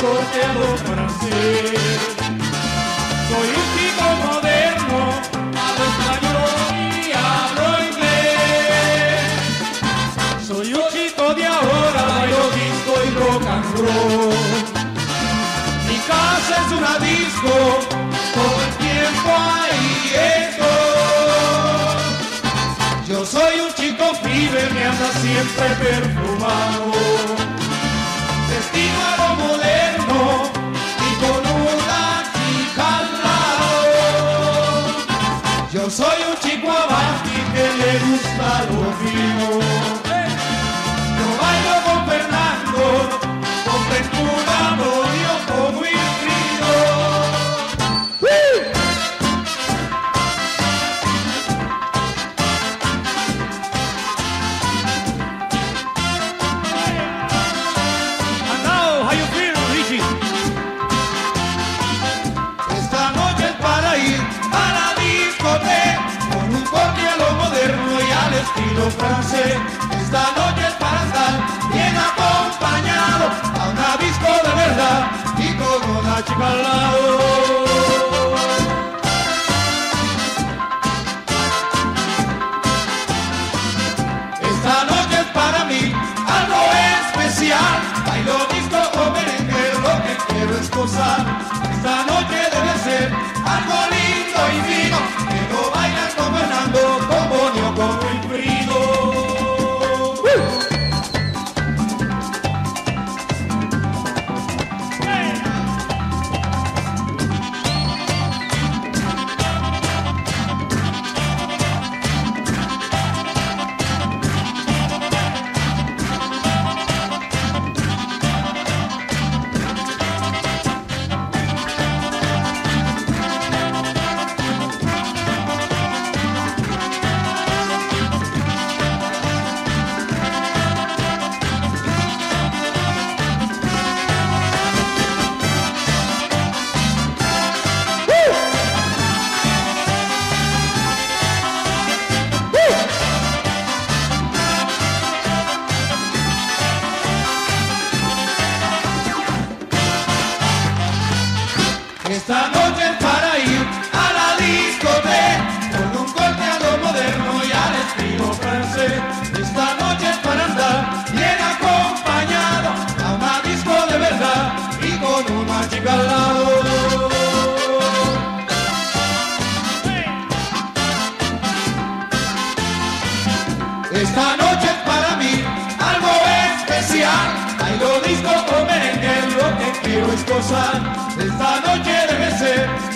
corte a lo francés. Soy un chico moderno, hablo español y hablo inglés. Soy un chico de ahora, bailo disco y rock and roll. Mi casa es una disco, todo el tiempo ahí estoy. Yo soy un chico fever, me anda siempre perfumado, vestido a lo moderno y con una chica al lado. Yo soy un chico avanti que le gusta lo fino. Yo bailo con Fernando, con Ventura, Morio, con Wilfrido. Estilo francés, esta noche es para estar bien acompañado a una disco de verdad y con una chica al lado. Esta noche es para mí algo especial, bailo disco o merengue, lo que quiero es gozar. Esta noche debe ser algo lindo y fino, que lo bailan con Fernando, con Bonio, con Wilfrido. Esta noche es para ir a la discoteca con un corte a lo moderno y al estilo francés. Esta noche es para andar bien acompañado a una disco de verdad y con una chica al lado. Esta noche es para mí algo especial, bailo disco o merengue, lo que quiero es gozar. Esta noche debe ser